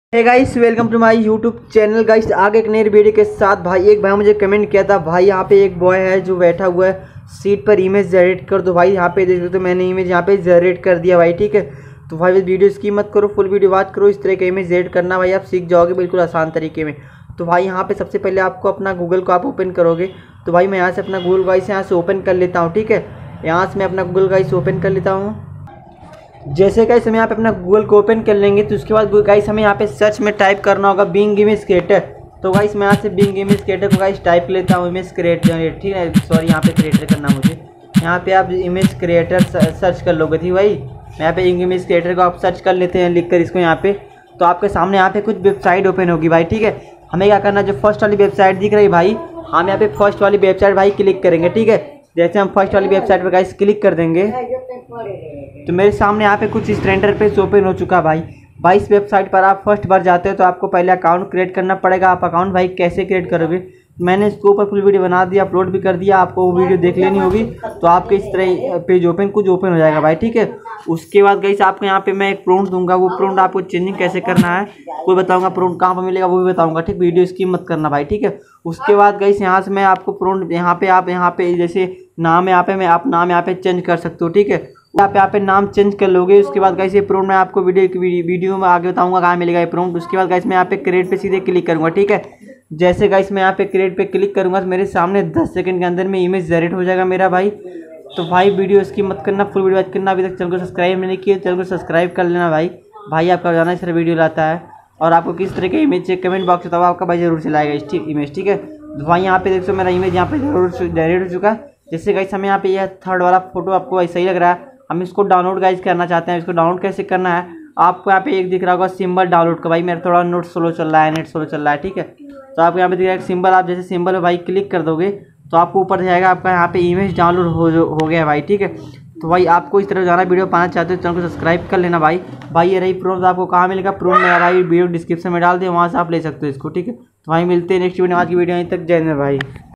Hey guys, welcome to my YouTube channel. Guys आगे एक नई वीडियो के साथ एक भाई मुझे कमेंट किया था, भाई यहाँ पे एक बॉय है जो बैठा हुआ है सीट पर, इमेज जनरेट कर दो। भाई यहाँ पे देख सकते हो मैंने इमेज यहाँ पे जनरेट कर दिया भाई, ठीक है। तो भाई वीडियो स्किप मत करो, फुल वीडियो बात करो। इस तरह का इमेज जनरेट करना भाई आप सीख जाओगे बिल्कुल आसान तरीके में। तो भाई यहाँ पे सबसे पहले आपको अपना गूगल को आप ओपन करोगे। तो भाई मैं यहाँ से अपना गूगल गाइस यहाँ से ओपन कर लेता हूँ, ठीक है। यहाँ से मैं अपना गूगल गाइस ओपन कर लेता हूँ। जैसे गाइस हम यहाँ पे अपना गूगल को ओपन कर लेंगे तो उसके बाद गाइस हमें यहाँ पे सर्च में टाइप करना होगा बिंग इमेज क्रिएटर। तो गाइस मैं यहाँ से बिंग इमेज क्रिएटर को गाइस टाइप लेता हूँ, इमेज क्रिएटर, ठीक है। सॉरी यहाँ पे क्रिएटर करना मुझे, यहाँ पे आप इमेज क्रिएटर सर्च कर लोगे, थी भाई। मैं यहाँ पे इमेज क्रिएटर को आप सर्च कर लेते हैं लिख कर इसको यहाँ पे। तो आपके सामने यहाँ पे कुछ वेबसाइट ओपन होगी भाई, ठीक है। हमें क्या करना है, जो फर्स्ट वाली वेबसाइट दिख रही है भाई, हम यहाँ पे फर्स्ट वाली वेबसाइट भाई क्लिक करेंगे, ठीक है। जैसे हम फर्स्ट वाली वेबसाइट पर गाइस क्लिक कर देंगे तो मेरे सामने यहाँ पे कुछ इस ट्रेंडर पेज ओपन हो चुका है भाई। इस वेबसाइट पर आप फर्स्ट बार जाते हो तो आपको पहले अकाउंट क्रिएट करना पड़ेगा। आप अकाउंट भाई कैसे क्रिएट करोगे, मैंने इसके ऊपर फुल वीडियो बना दिया, अपलोड भी कर दिया, आपको वो वीडियो देख लेनी होगी। तो आपके इस तरह पेज कुछ ओपन हो जाएगा भाई, ठीक है। उसके बाद गाइस आपको यहाँ पे मैं एक प्रॉम्प्ट दूंगा, वो प्रॉम्प्ट आपको चेंजिंग कैसे करना है कोई बताऊंगा, प्रॉम्प्ट कहाँ पर मिलेगा वो भी बताऊंगा, ठीक। वीडियो स्किप मत करना भाई, ठीक है। उसके बाद गाइस यहाँ से मैं आपको प्रॉम्प्ट यहाँ पे आप यहाँ पे जैसे नाम यहाँ पे मैं आप नाम यहाँ पे चेंज कर सकते हो, ठीक है। यहाँ पे नाम चेंज कर लोगे। उसके बाद गाइस ये प्रॉम्प्ट मैं आपको वीडियो में आगे बताऊंगा कहाँ मिलेगा ये प्रॉम्प्ट। उसके बाद गाइस मैं यहाँ पे क्रिएट पे सीधे क्लिक करूँगा, ठीक है। जैसे गाइस मैं यहाँ पे क्रिएट पे क्लिक करूँगा तो मेरे सामने 10 सेकंड के अंदर में इमेज जनरेट हो जाएगा मेरा भाई। तो भाई वीडियो इसकी मत करना, फुल वीडियो वॉच करना। अभी तक चैनल को सब्सक्राइब नहीं किया, चैनल को सब्सक्राइब कर लेना भाई आपका जाना इस तरह वीडियो लाता है। और आपको किस तरह के इमेज चाहिए कमेंट बॉक्स में आपका भाई जरूर चलाएगा इस इमेज, ठीक है। तो भाई यहाँ पे देखो मेरा इमेज यहाँ पे जरूर जनरेट हो चुका है। जैसे गाइस हमें यहाँ पे यह थर्ड वाला फोटो आपको सही लग रहा है, हम इसको डाउनलोड गाइस करना चाहते हैं। इसको डाउनलोड कैसे करना है, आपको यहाँ पे एक दिख रहा होगा सिंबल डाउनलोड का। भाई मेरा थोड़ा नेट स्लो चल रहा है, ठीक है। तो आपको यहाँ पे दिख रहा है सिंबल, आप जैसे सिंबल में भाई क्लिक कर दोगे तो आपको ऊपर जाएगा आपका यहाँ पे इमेज डाउनलोड हो गया भाई, ठीक है। तो भाई आपको इस तरह जाना वीडियो पाना चाहते हो चैनल को सब्सक्राइब कर लेना भाई ये रही प्रॉम्प्ट। आपको कहाँ मिलेगा प्रॉम्प्ट मेरा भाई वीडियो डिस्क्रिप्शन में डाल दे, वहाँ से आप ले सकते हो इसको, ठीक है। तो भाई मिलते हैं नेक्स्ट वीडियो। आज की वीडियो यहीं तक, जय हिंद भाई।